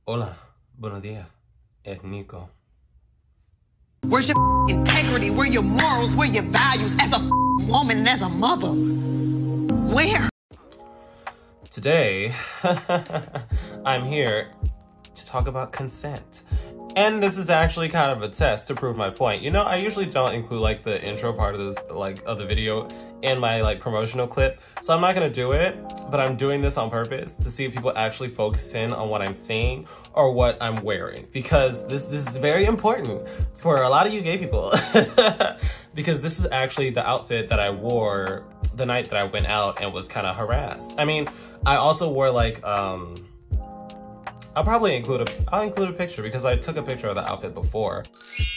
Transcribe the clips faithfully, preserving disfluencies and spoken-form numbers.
Hola, buenos días. Es Nico. Where's your integrity? Where your morals? Where your values as a woman and as a mother? Where? Today, I'm here to talk about consent. And this is actually kind of a test to prove my point. You know, I usually don't include like the intro part of this, like of the video in my like promotional clip. So I'm not gonna do it, but I'm doing this on purpose to see if people actually focus in on what I'm saying or what I'm wearing. Because this, this is very important for a lot of you gay people. Because this is actually the outfit that I wore the night that I went out and was kind of harassed. I mean, I also wore like, um, I'll probably include a, I'll include a picture because I took a picture of the outfit before.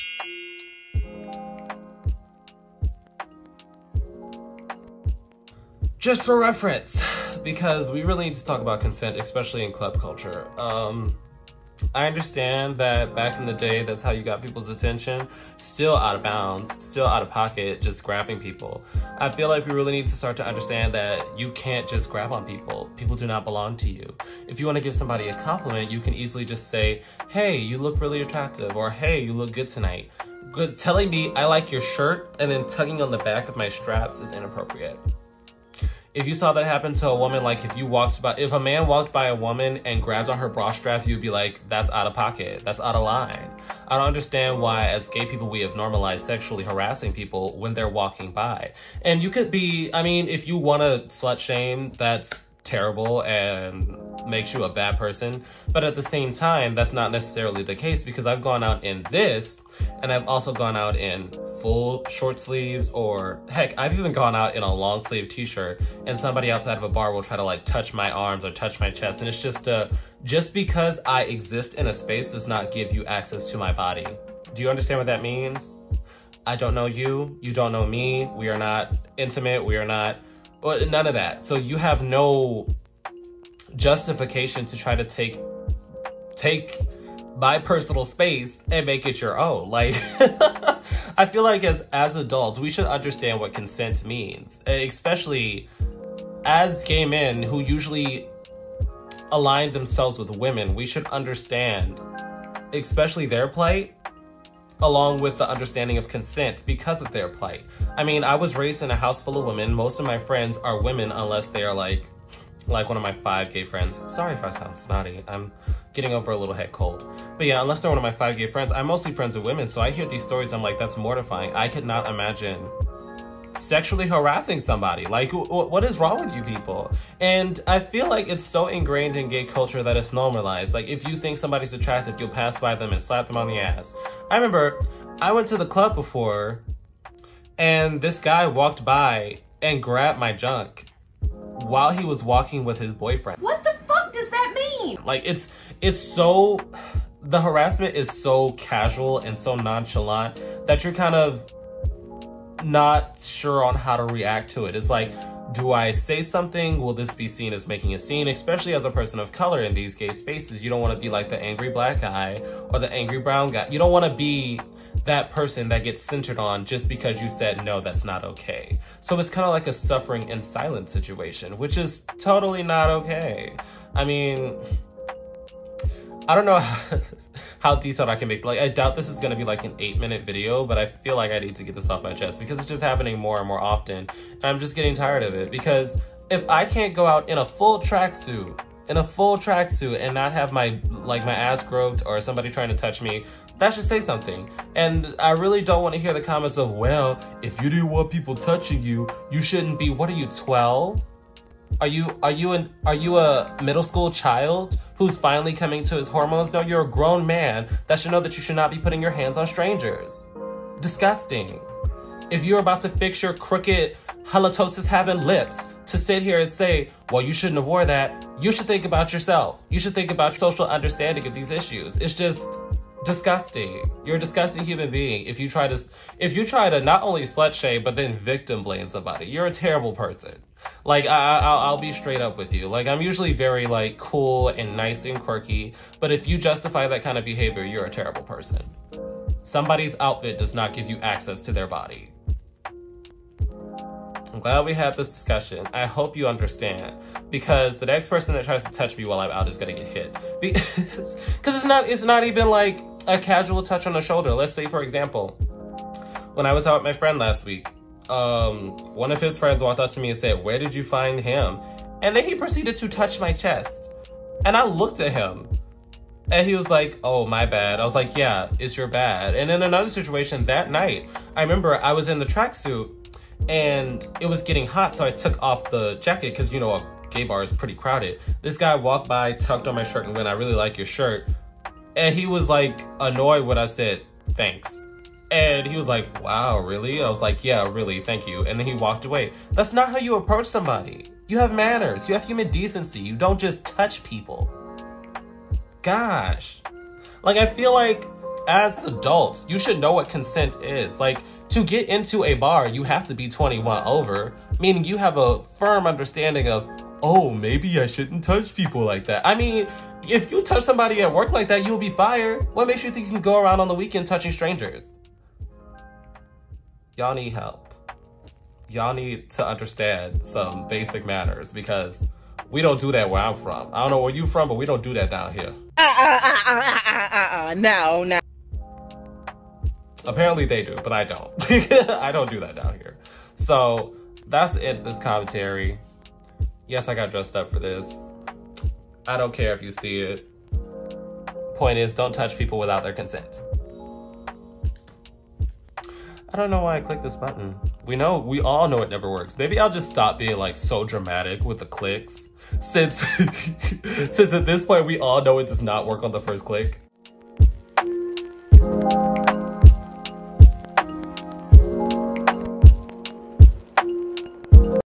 Just for reference, because we really need to talk about consent, especially in club culture. Um, I understand that back in the day, that's how you got people's attention. Still out of bounds, still out of pocket, just grabbing people. I feel like we really need to start to understand that you can't just grab on people. People do not belong to you. If you want to give somebody a compliment, you can easily just say, hey, you look really attractive, or hey, you look good tonight. Good, telling me I like your shirt and then tugging on the back of my straps is inappropriate. If you saw that happen to a woman, like if you walked by, if a man walked by a woman and grabbed on her bra strap, you'd be like, that's out of pocket, that's out of line. I don't understand why as gay people we have normalized sexually harassing people when they're walking by. And you could be, I mean, if you want to slut shame, that's terrible and makes you a bad person. But at the same time, that's not necessarily the case because I've gone out in this and I've also gone out in full short sleeves, or heck, I've even gone out in a long sleeve t-shirt and somebody outside of a bar will try to like touch my arms or touch my chest. And it's just, uh, just because I exist in a space does not give you access to my body. Do you understand what that means? I don't know you, you don't know me, we are not intimate, we are not, well, none of that. So you have no justification to try to take, take my personal space and make it your own. Like, I feel like as, as adults, we should understand what consent means, especially as gay men who usually align themselves with women. We should understand, especially their plight, along with the understanding of consent because of their plight. I mean, I was raised in a house full of women. Most of my friends are women unless they are like, like one of my five gay friends. Sorry if I sound snotty. I'm getting over a little head cold. But yeah, unless they're one of my five gay friends, I'm mostly friends with women. So I hear these stories, I'm like, that's mortifying. I could not imagine sexually harassing somebody. Like, what is wrong with you people? And I feel like it's so ingrained in gay culture that it's normalized. Like, if you think somebody's attractive, you'll pass by them and slap them on the ass. I remember I went to the club before and this guy walked by and grabbed my junk while he was walking with his boyfriend. What the fuck does that mean? Like, it's, it's so, the harassment is so casual and so nonchalant that you're kind of not sure on how to react to it. It's like, do I say something? Will this be seen as making a scene? Especially as a person of color in these gay spaces, you don't want to be like the angry black guy or the angry brown guy. You don't want to be that person that gets centered on just because you said, no, that's not okay. So it's kind of like a suffering in silence situation, which is totally not okay. I mean, I don't know how, how detailed I can make. Like, I doubt this is going to be like an eight minute video, but I feel like I need to get this off my chest because it's just happening more and more often. And I'm just getting tired of it because if I can't go out in a full tracksuit, in a full tracksuit and not have my, like my ass groped or somebody trying to touch me, that should say something. And I really don't want to hear the comments of, well, if you didn't want people touching you, you shouldn't be, what are you, twelve? Are you, are you an, are you a middle school child who's finally coming to his hormones? No, you're a grown man that should know that you should not be putting your hands on strangers. Disgusting. If you're about to fix your crooked halitosis having lips to sit here and say, well, you shouldn't have wore that, you should think about yourself. You should think about social understanding of these issues. It's just disgusting. You're a disgusting human being if you try to, if you try to not only slut shame, but then victim blame somebody. You're a terrible person. Like, I, I'll, I'll be straight up with you. Like, I'm usually very, like, cool and nice and quirky, but if you justify that kind of behavior, you're a terrible person. Somebody's outfit does not give you access to their body. I'm glad we had this discussion. I hope you understand, because the next person that tries to touch me while I'm out is gonna get hit. Because it's not, it's not even like a casual touch on the shoulder. Let's say, for example, when I was out with my friend last week, um, one of his friends walked up to me and said, "Where did you find him?" And then he proceeded to touch my chest. And I looked at him and he was like, "Oh, my bad." I was like, "Yeah, it's your bad." And in another situation that night, I remember I was in the tracksuit and it was getting hot, so I took off the jacket because, you know, a gay bar is pretty crowded. This guy walked by, tugged on my shirt and went, "I really like your shirt." And he was like annoyed when I said, "Thanks." And he was like, "Wow, really?" I was like, "Yeah, really, thank you." And then he walked away. That's not how you approach somebody. You have manners. You have human decency. You don't just touch people. Gosh. Like, I feel like as adults, you should know what consent is. Like, to get into a bar, you have to be twenty-one over, meaning you have a firm understanding of, oh, maybe I shouldn't touch people like that. I mean, if you touch somebody at work like that, you'll be fired. What makes you think you can go around on the weekend touching strangers? Y'all need help. Y'all need to understand some basic manners, because we don't do that where I'm from. I don't know where you from, but we don't do that down here. Uh, uh, uh, uh, uh, uh, uh, no, no. Apparently they do, but I don't. I don't do that down here. So that's the end of this commentary. Yes, I got dressed up for this. I don't care if you see it. Point is, don't touch people without their consent. I don't know why I clicked this button. We know, we all know it never works. Maybe I'll just stop being like so dramatic with the clicks. Since, since at this point we all know it does not work on the first click.